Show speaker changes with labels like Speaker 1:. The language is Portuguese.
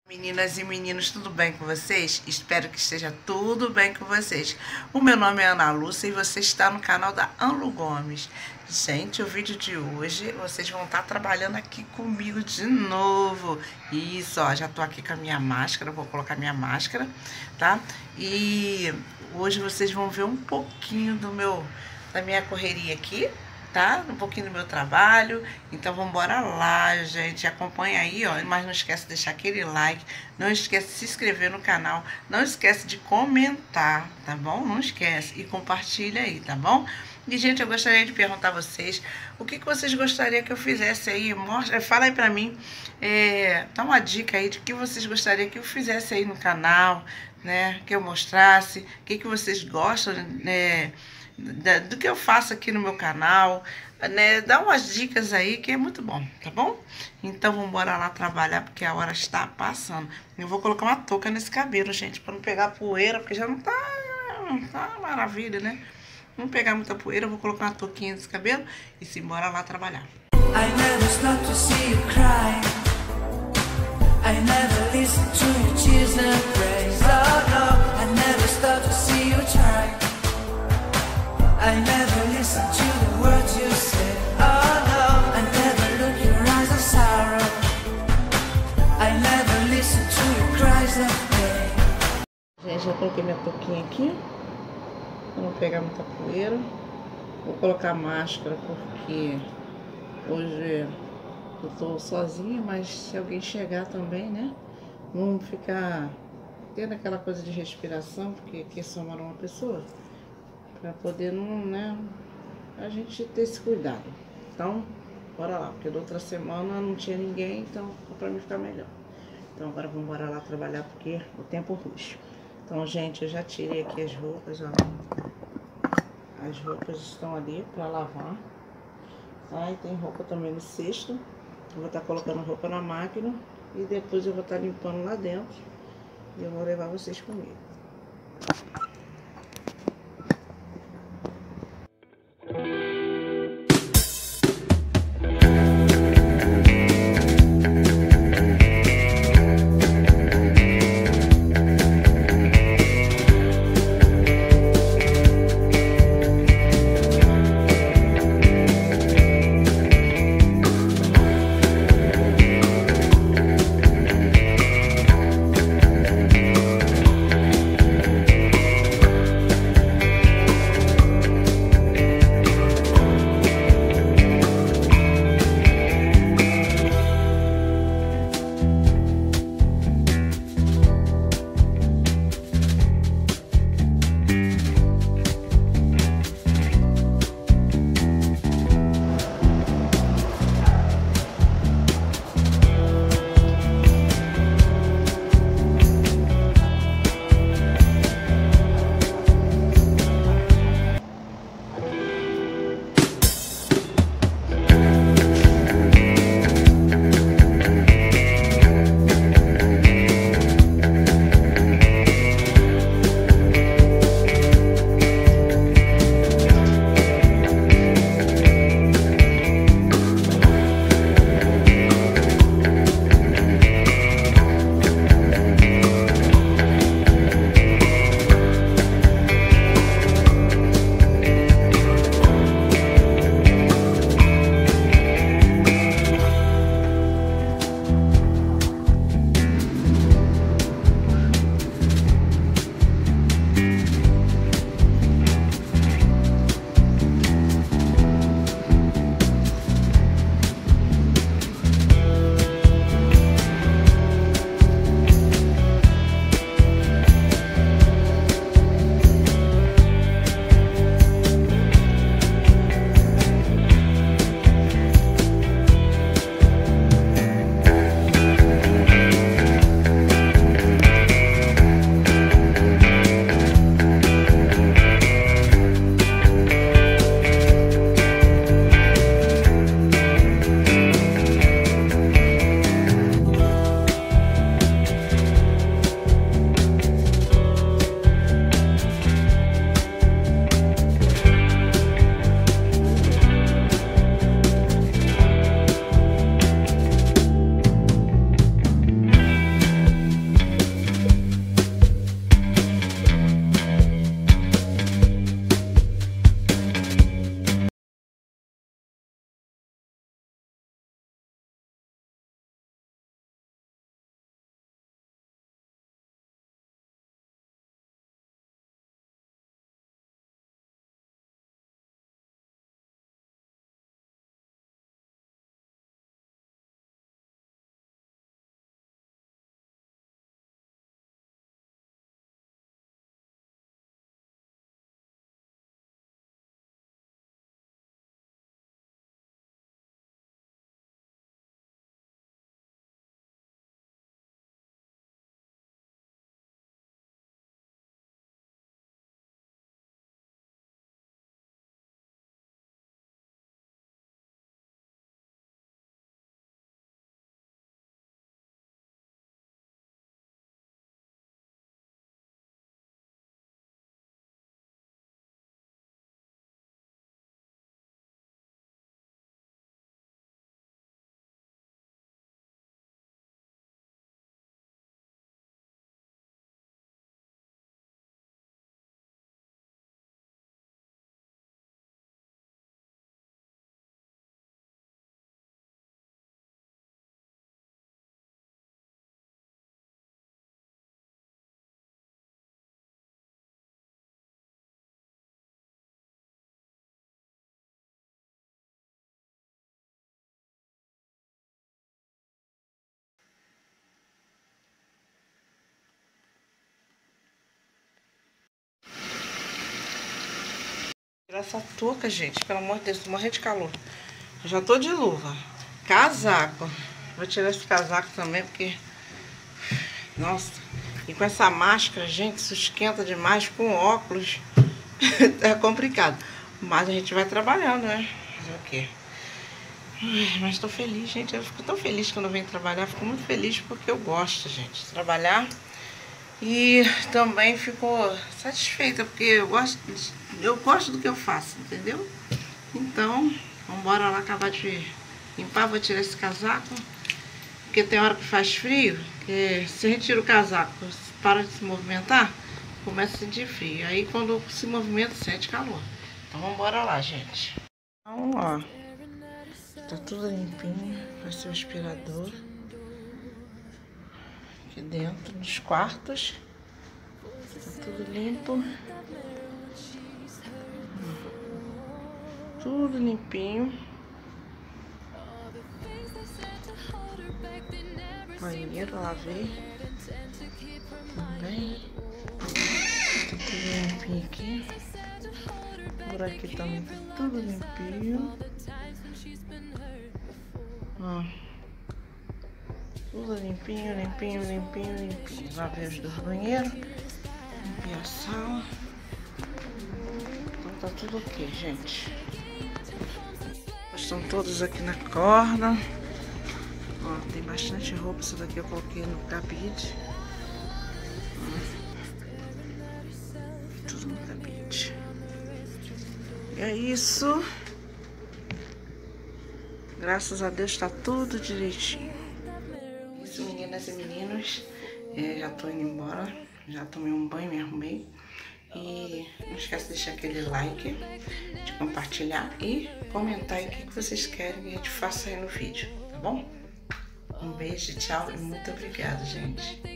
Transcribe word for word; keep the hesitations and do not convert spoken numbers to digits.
Speaker 1: Meninas e meninos, tudo bem com vocês? Espero que esteja tudo bem com vocês. O meu nome é Ana Lúcia e você está no canal da Anlu Gomes. Gente, o vídeo de hoje, vocês vão estar trabalhando aqui comigo de novo. Isso, ó, já tô aqui com a minha máscara, vou colocar minha máscara, tá? E hoje vocês vão ver um pouquinho do meu, da minha correria aqui, tá? Um pouquinho do meu trabalho. Então vamos embora lá, gente. Acompanha aí, ó. Mas não esquece de deixar aquele like. Não esquece de se inscrever no canal. Não esquece de comentar, tá bom? Não esquece. E compartilha aí, tá bom? E, gente, eu gostaria de perguntar a vocês o que, que vocês gostariam que eu fizesse aí. Mostra, fala aí pra mim. É, dá uma dica aí de que vocês gostariam que eu fizesse aí no canal, né? Que eu mostrasse. O que, que vocês gostam, né? Do que eu faço aqui no meu canal, né? Dá umas dicas aí que é muito bom, tá bom? Então vamos embora lá trabalhar porque a hora está passando. Eu vou colocar uma touca nesse cabelo, gente, para não pegar poeira, porque já não tá, não tá maravilha, né? Não pegar muita poeira, eu vou colocar uma touquinha nesse cabelo e se embora lá trabalhar. I never stop to see you cry. I never listen to your tears and praise. Oh no, I never stop to see you try. I never listen to the words you say. Oh no, I never look your eyes of sorrow. I never listen to your cries of pain. Gente, já coloquei minha touquinha aqui para não pegar muita poeira. Vou colocar máscara porque hoje eu tô sozinha, mas se alguém chegar também, né? Não ficar tendo aquela coisa de respiração, porque aqui só mora uma pessoa. Pra poder não, né, a gente ter esse cuidado. Então, bora lá, porque da outra semana não tinha ninguém, então pra mim ficar melhor. Então agora vamos embora lá trabalhar porque o tempo ruge. Então, gente, eu já tirei aqui as roupas, ó. As roupas estão ali pra lavar. Tá? E tem roupa também no cesto. Eu vou estar colocando roupa na máquina e depois eu vou estar limpando lá dentro. E eu vou levar vocês comigo. Tirar essa touca, gente, pelo amor de Deus, tô morrendo de calor. Eu já tô de luva. Casaco. Vou tirar esse casaco também, porque... Nossa. E com essa máscara, gente, isso esquenta demais. Com óculos. É complicado. Mas a gente vai trabalhando, né? Fazer o quê? Ai, mas tô feliz, gente. Eu fico tão feliz quando eu venho trabalhar. Fico muito feliz porque eu gosto, gente, de trabalhar. E também fico satisfeita, porque eu gosto, eu gosto do que eu faço, entendeu? Então, vamos embora lá acabar de limpar. Vou tirar esse casaco, porque tem hora que faz frio, que se a gente tira o casaco, para de se movimentar, começa a sentir frio. Aí quando se movimenta, sente calor. Então vamos embora lá, gente. Então, ó, tá tudo limpinho. Vai ser o aspirador. Aqui dentro dos quartos. Tá tudo limpo. Tudo limpinho. Banheiro, lavei. Também. Tá tudo limpinho aqui. Por aqui também tá tudo limpinho. Ó. Tudo limpinho, limpinho, limpinho, limpinho. Lavei os dois banheiros. Limpei a sala. Então tá tudo ok, gente. Estão todos aqui na corda. Ó, tem bastante roupa. Isso daqui eu coloquei no cabide. Ó. Tudo no cabide. E é isso. Graças a Deus tá tudo direitinho. Isso, meninas e meninos. É, já tô indo embora. Já tomei um banho, me arrumei. E não esquece de deixar aquele like, de compartilhar e comentar aí o que vocês querem que a gente faça aí no vídeo, tá bom? Um beijo, tchau e muito obrigada, gente.